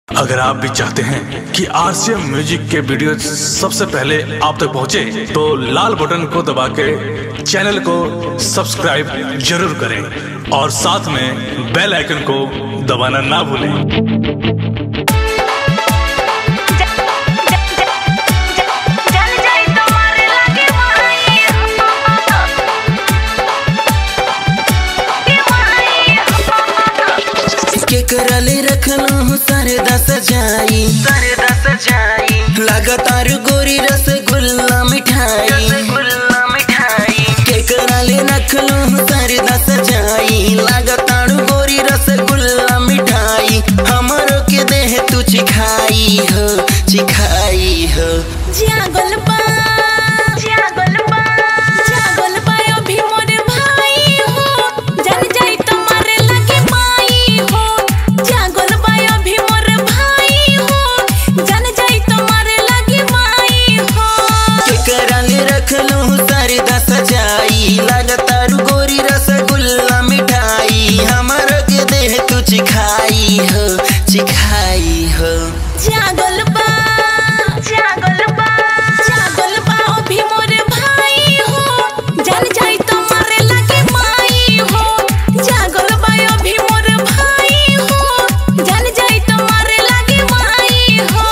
अगर आप भी चाहते हैं कि आरसीएम म्यूजिक के वीडियो सबसे पहले आप तक पहुंचे, तो लाल बटन को दबा के चैनल को सब्सक्राइब जरूर करें और साथ में बेल आइकन को दबाना ना भूलें। करले रखलू सरदा सजाई लगातार गोरी रसगुल्ला मिठाई के करले रखलू सरदा सजाई लगातार गोरी रसगुल्ला मिठाई हमरो के देह तू चिखाई हो जागल बा लगातार गोरी रसगुल्ला मिठाई हमर के देह तू चिखाई हो जागल बा अभी मोर भाई हो जान जाई तुम्हारे लगे माई हो जागल बा अभी मोर भाई हो जान जाई तुम्हारे लगे माई हो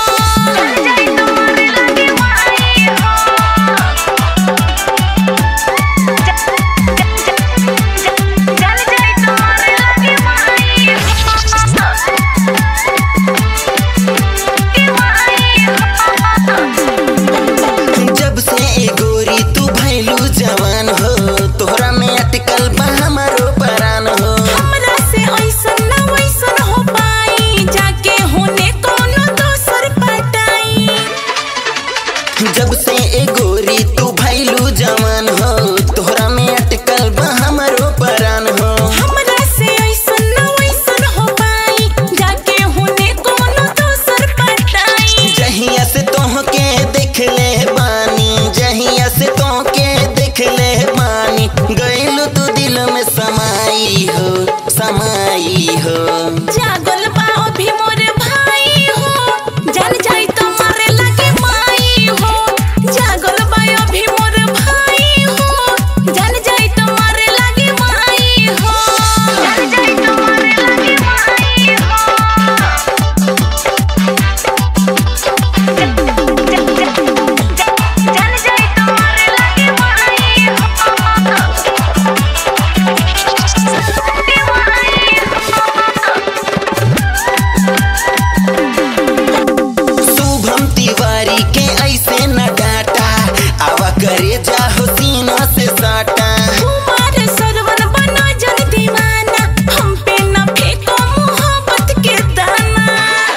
जवान हो तोहरा में अटकल बा हमारो परान हो हमरा से ऐसन ना वैसन हो पाई जाके होने कोनो दोसर पटाई जब से ए गोरी तू भइलू जवान हो तोहरा में अटकल बा हमारो परान हो हमरा से ऐसन ना वैसन हो पाई जाके होने कोनो दोसर पटाई जहिया से तोहके देख ले बानी जहिया से तोहके ले पानी गइलू तू दिल में समाई हो जागल बा अभी मोर भाई हो जान जाई तुम्हारे लगे माई हो जागल बा अभी मोर भाई हो जान जाई तुम्हारे लगे माई हो जान जाई तुम्हारे लगे माई हो जान जाई तुम्हारे लगे माई शुभम तिवारी के ऐसे न डाटा आवा करे जा सीना से साटा तुम्हारे सरवन बना जन दीवाना हम पे न फेंको मोहब्बत के दाना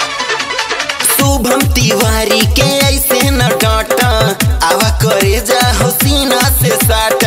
शुभम तिवारी के ऐसे न डाटा आवा करे जा सीना से साटा